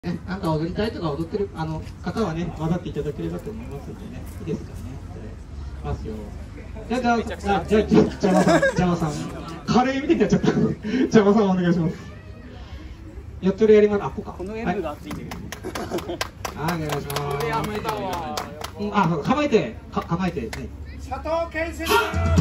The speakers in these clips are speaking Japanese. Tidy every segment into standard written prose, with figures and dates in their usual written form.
ね、なんか踊りたいとか踊ってる方はね、混ざっていただければと思いますのでね、いいですかね。じゃあ、ますよ。じゃあ、邪魔さん。カレーみたいになっちゃった。邪魔さんお願いします。やっとるやります。あ、こうか。 この N がついてる。 はい、お願いします。 これやめたわ。 あ、構えて、構えて、ね。 佐藤健介。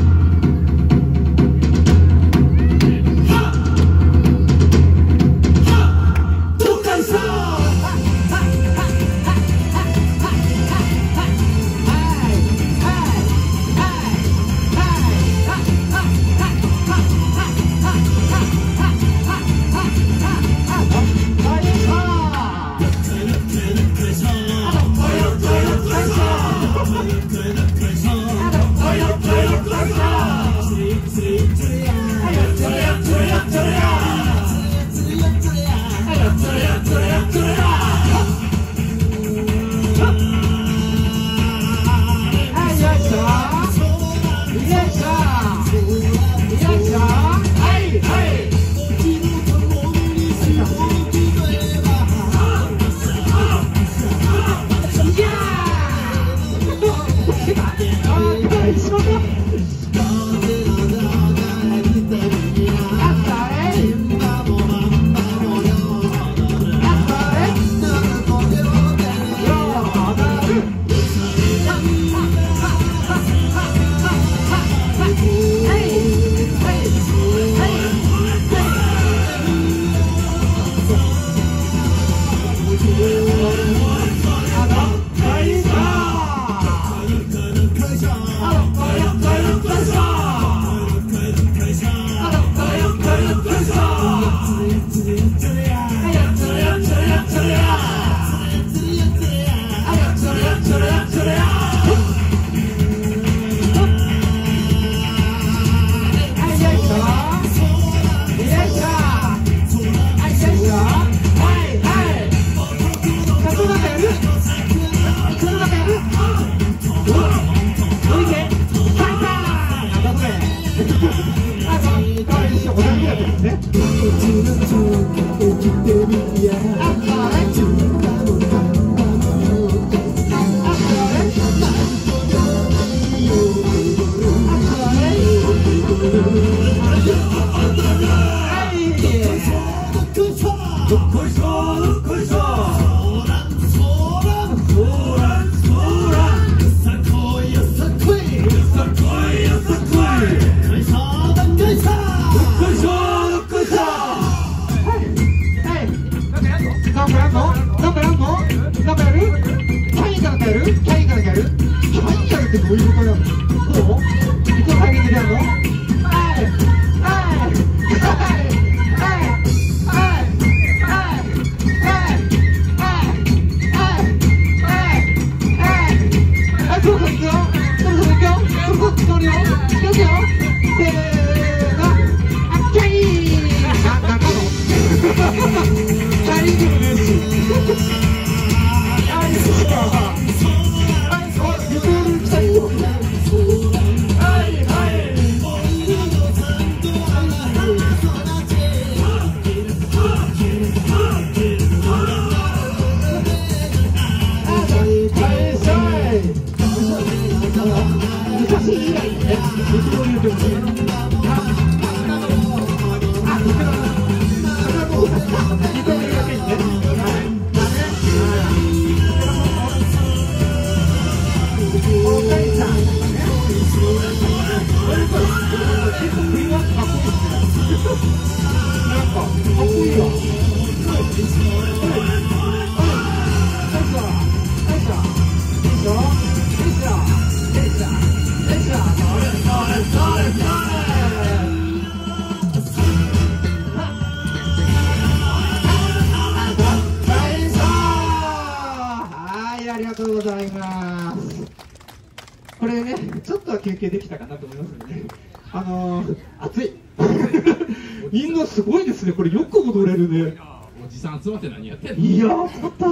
これね、ちょっとは休憩できたかなと思いますので、ね、暑い。みんなすごいですね、これよく踊れるね。 おじさん集まって何やってんの？ いやー、集まった。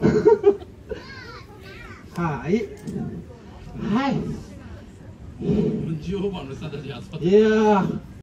はい。はい。 40オーバーの人たち集まって。 いやー。